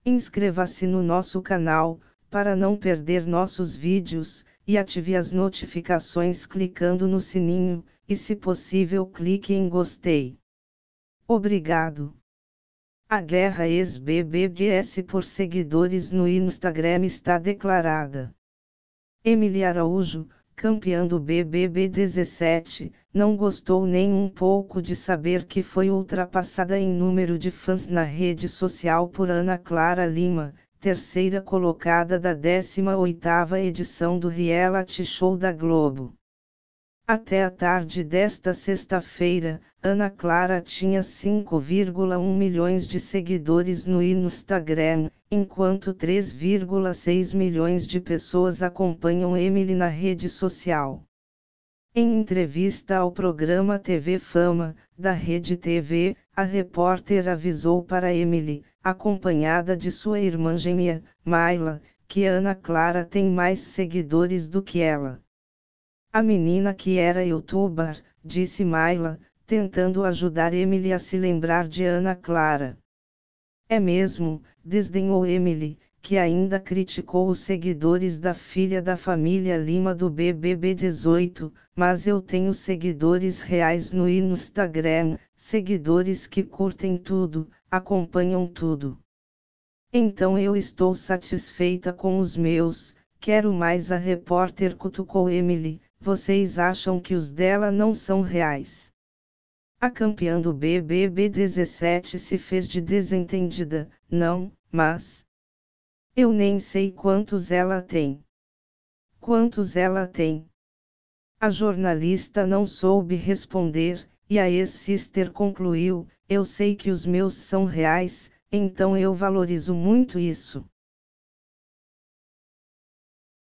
Inscreva-se no nosso canal, para não perder nossos vídeos, e ative as notificações clicando no sininho, e se possível clique em gostei. Obrigado. A guerra ex-BBBS por seguidores no Instagram está declarada. Emily Araújo, campeã do BBB 17, não gostou nem um pouco de saber que foi ultrapassada em número de fãs na rede social por Ana Clara Lima, terceira colocada da 18ª edição do reality show da Globo. Até a tarde desta sexta-feira, Ana Clara tinha 5,1 milhões de seguidores no Instagram, enquanto 3,6 milhões de pessoas acompanham Emily na rede social. Em entrevista ao programa TV Fama, da Rede TV, a repórter avisou para Emily, acompanhada de sua irmã gêmea, Mayla, que Ana Clara tem mais seguidores do que ela. A menina que era youtuber, disse Mayla, tentando ajudar Emily a se lembrar de Ana Clara. É mesmo, desdenhou Emily, que ainda criticou os seguidores da filha da família Lima do BBB 18, mas eu tenho seguidores reais no Instagram, seguidores que curtem tudo, acompanham tudo. Então eu estou satisfeita com os meus, quero mais. A repórter cutucou Emily. Vocês acham que os dela não são reais? A campeã do BBB 17 se fez de desentendida, não, mas... Eu nem sei quantos ela tem. Quantos ela tem? A jornalista não soube responder, e a ex-sister concluiu, eu sei que os meus são reais, então eu valorizo muito isso.